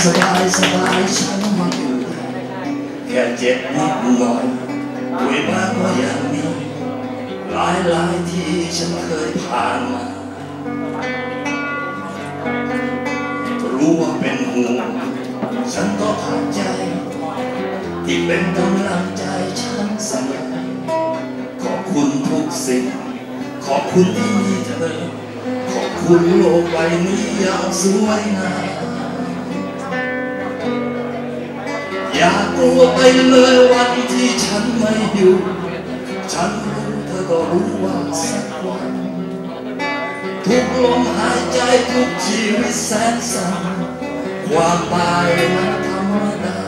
สบายฉันมาอยู่แค่เจ็บนิดหน่อยป่วยมาก็ยังมีหลายที่ฉันเคยผ่านมารู้ว่าเป็นห่วงฉันก็เข้าใจที่เป็นกำลังใจฉันเสมอขอบคุณทุกสิ่งขอบคุณที่มีเธอขอบคุณโลกใบนี้อย่างสวยงามอย่ากลัวไปเลยวันที่ฉันไม่อยู่ฉันรู้เธอก็รู้ว่าสักวันทุกลมหายใจทุกชีวิตแสนสั้นความตายมันธรรมดา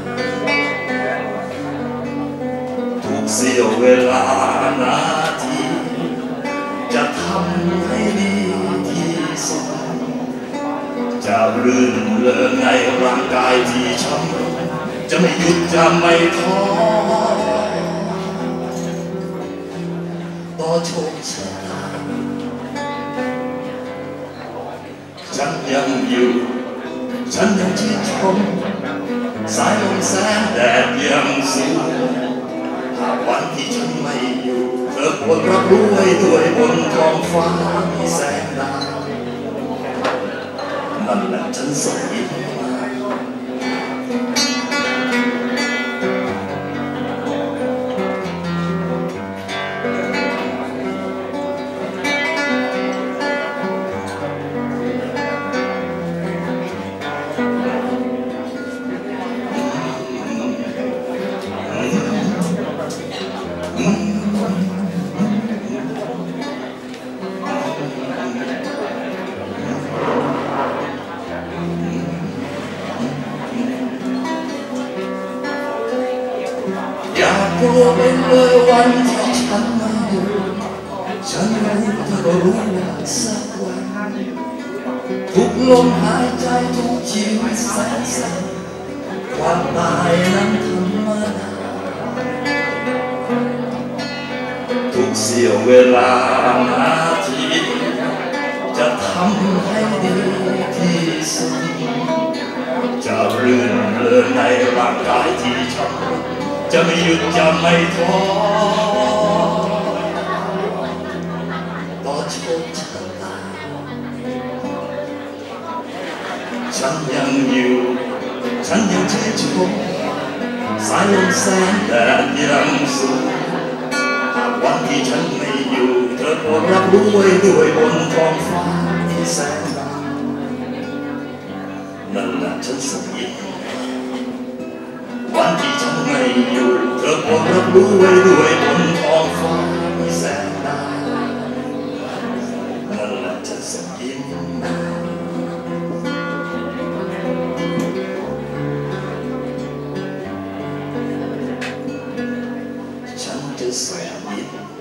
ทุกเสี้ยวเวลานาทีจะทำให้ดีที่สุดจะรื่นเริงในร่างกายที่ช้ำรุนจะไม่หยุดจะไม่ท้อต่อโชคชะตาฉันยังอยู่ฉันยังชื่นชมสายลมแสงแดดยังสูงหากวันที่ฉันไม่อยู่เธอโปรดรับรู้ไว้ด้วยบนท้องฟ้ามีแสงดาวนั่นแหละฉันส่งยิ้มมาอย่ากลัวไปเลยวันที่ฉันไม่อยู่ฉันรู้เธอก็รู้ว่าสักวันทุกลมหายใจทุกชีวิตแสนสั้นความตายนั้นธรรมดาทุกเสี้ยวเวลานาทีจะทำให้ดีที่สุดจะรื่นเริงในร่างกายที่ช้ำรุนจะไม่หยุดจะไม่ท้อต่อโชคชะตาฉันยังอยู่ฉันยังชื่นชมสายลมแสงแดดยังสูงหากวันที่ฉันไม่อยู่เธอโปรดรับรู้ไว้ด้วยบนท้องฟ้าที่แสนดำนั่นแหละฉันส่งยิ้มวันที่ฉันไม่อยู่เธอโปรดรับรู้ไว้ด้วยบนท้องฟ้ามีแสงดาวนั่นแหละฉันส่งยิ้มฉันจะส่งยิ้ม